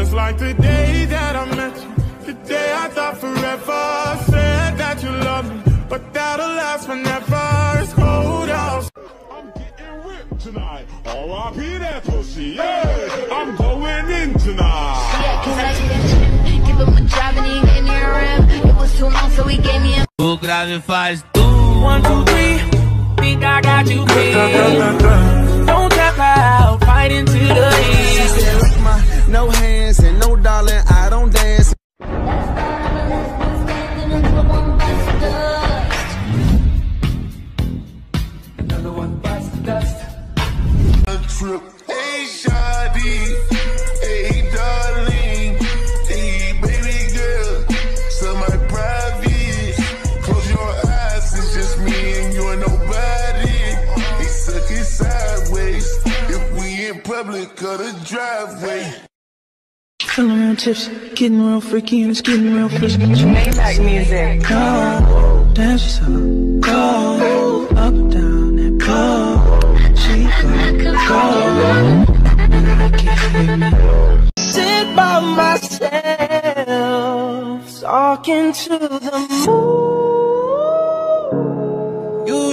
Just like the day that I met you, the day I thought forever. Said that you love me, but that'll last forever. It's cold out. I'm getting ripped tonight. R.I.P. that pussy, yeah. I'm going in tonight. Yeah, cause I didn't give him a job and he in your rim. It was too long, so he gave me a. O grave faz tudo. 1, 2, 3. Think I got you pinned. Don't tap out, fight into the end. She said, look, no hands and no darling, I don't dance. Another one bites the dust. Trip. Hey, shawty. Hey, darling. Hey, baby girl. So my private. Close your eyes, it's just me and you and nobody. They suck it sideways. If we in public or the driveway. Feeling real tipsy, getting real freaky, and it's getting real frisky. Maybach music. Go, dance yourself. Go, up and down that pole. She go, I can't hear me. Sit by myself, talking to the moon. You.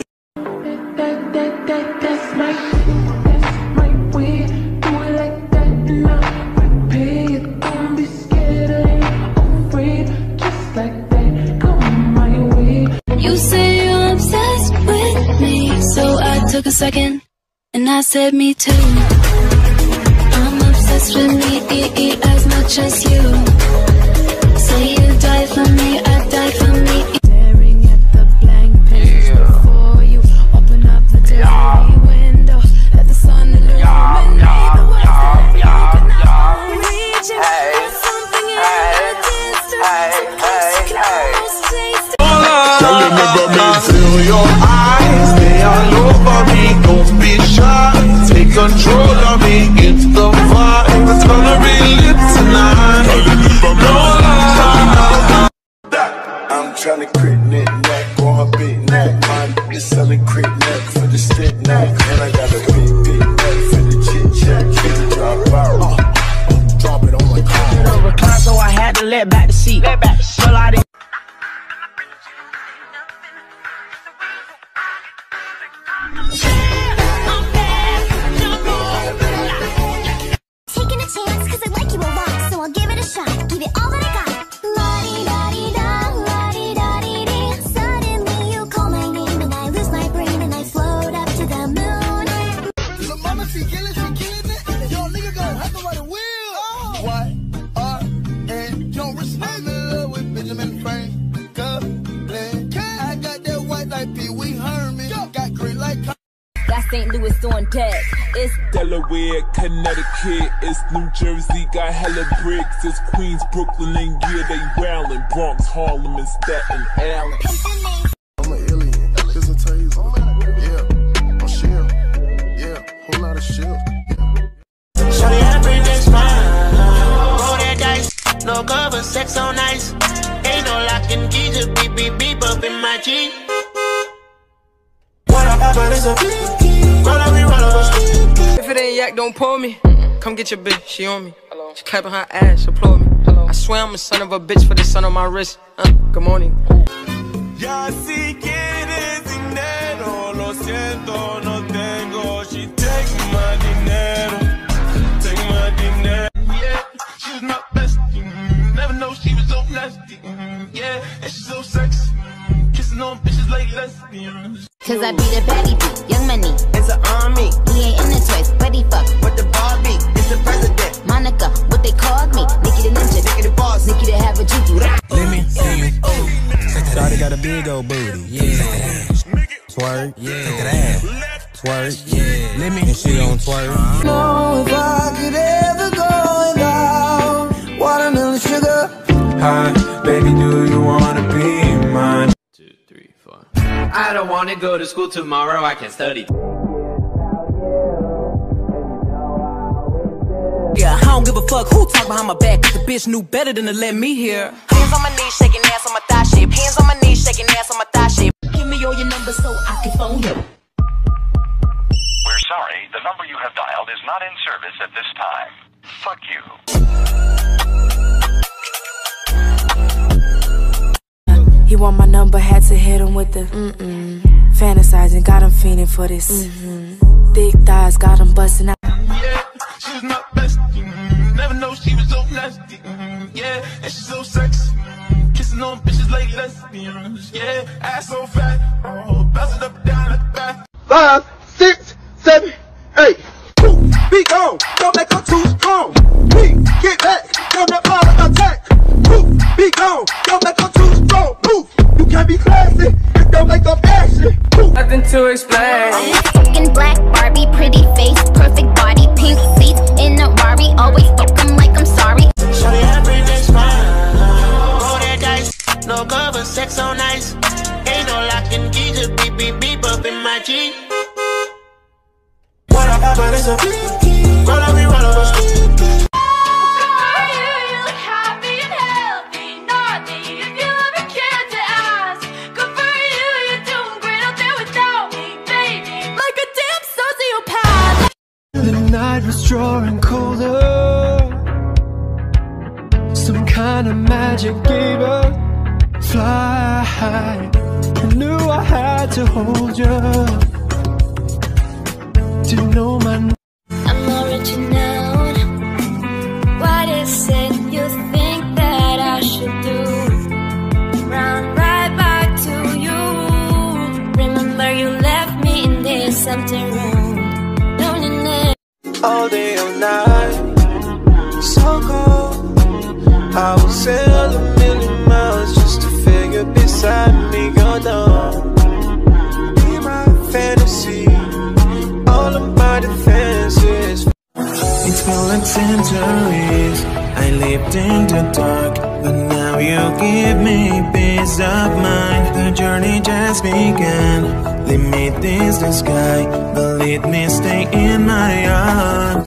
That's my way. Do it like that, and I'll repay it. Don't be scared, I ain't afraid. Just like that, come my way. You say you're obsessed with me, so I took a second and I said me too. I'm obsessed with me as much as you. Say you die for me, I die for me. Staring at the blank page before you open up the Disney window. Let the sun illuminate the words that you can now. Reaching for something in the distance. Can almost taste it. Girl, you never meant Feel your eyes, they all over me. Don't be shy, take control of me. It's the vibe, it's gonna be lit tonight. No lie. I'm tryna crit neck on her big neck. Mine is selling crit neck for the stick neck. And I got a big neck for the chit chat. Drop out, drop it on my car. Recline, so I had to let back the seat. Well, I didn't. Taking a chance, cause I like you a lot, so I'll give it a shot, give it all that I got. La-di-da-di-da, la-di-da-di-dee. Suddenly you call my name and I lose my brain and I float up to the moon. So mama, she killing it. Yo, nigga gon' have to ride a wheel. Y-R-N, yo, rich, I'm in love with Benjamin Franklin. I got that white like Pee-wee Herman. Got green like Got St. Louis on deck. It's Delaware, Connecticut, it's New Jersey, got hella bricks. It's Queens, Brooklyn, and yeah, they wildin'. Bronx, Harlem, and Staten Island. I'm an alien, here's a taser. Yeah, I'm shield. Yeah, whole lot of shield. Shawty had a pretty good smile. Roll that dice. No cover, sex on ice. Ain't no locking key, just beep, beep, beep up in my G. What up, but it's a roll up, roll up. If it ain't yak, don't pull me. Come get your bitch, she on me. She clapping her ass, applaud me. I swear I'm a son of a bitch for the sun on my wrist. Good morning. Ya si quieres dinero, lo siento, no tengo. She take my dinero, take my dinero. Yeah, she was my bestie. Never know she was so nasty. Yeah, and she's so sexy. Kissing on bitches like lesbians. cause I be the baddie beat, young money. It's an army. He ain't in the toys, but he fuck. With the Barbie, it's the president. Monica, what they called me. Nikki the ninja, Nikki the boss. Nikki to have a juju. Let me see you. Shawty got a big old booty. Yeah. Twerk. Yeah. Take that ass. Twerk. Yeah. Let me. And she gon' twerk. Know if I could ever go without watermelon sugar. Hi, baby, do you wanna be mine? 2, 3, 4. I don't wanna go to school tomorrow. I can study. Yeah, I don't give a fuck who talk behind my back. Cause the bitch knew better than to let me hear. Hands on my knees, shaking ass on my thigh shape. Hands on my knees, shaking ass on my thigh shape. Give me all your numbers so I can phone you. We're sorry, the number you have dialed is not in service at this time. Fuck you. He want my number, had to hit him with the fantasizing, got him fiending for this. Thick thighs, got him busting out. Yeah, she was my bestie. Never know she was so nasty. Yeah, and she's so sexy. Kissing on bitches like lesbians. Yeah, ass so fat. Oh, bounce it up and down like a bath. 5, 6, 7, 8. Be gone, don't make her too strong. We get back, don't let my attack. Be gone, don't make her too strong. Move, you can't be classy, it don't make up action. Nothing to explain. Fucking black Barbie, pretty face, perfect body, pink seats in a Rari. Always fuck 'em like I'm sorry. Shawty, everything's fine. Roll that dice, no cover, sex on ice. Ain't no locking keys, just beep beep beep up in my G. What I got, but it's a roll up, we roll up. Night was drawing colder. Some kind of magic gave us fly. I knew I had to hold you. Didn't know my I'm original. What is it you think that I should do? Run right back to you. Remember you left me in this empty room. Loneliness. all day, all night. So cold. I will sail 1,000,000 miles just to figure beside me go down. Be my fantasy, all of my defenses. It's been like centuries I lived in the dark, but now you give me peace of mind. The journey just began. Limit is the sky, but let me stay in my arms.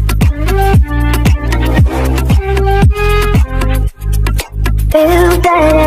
Feel that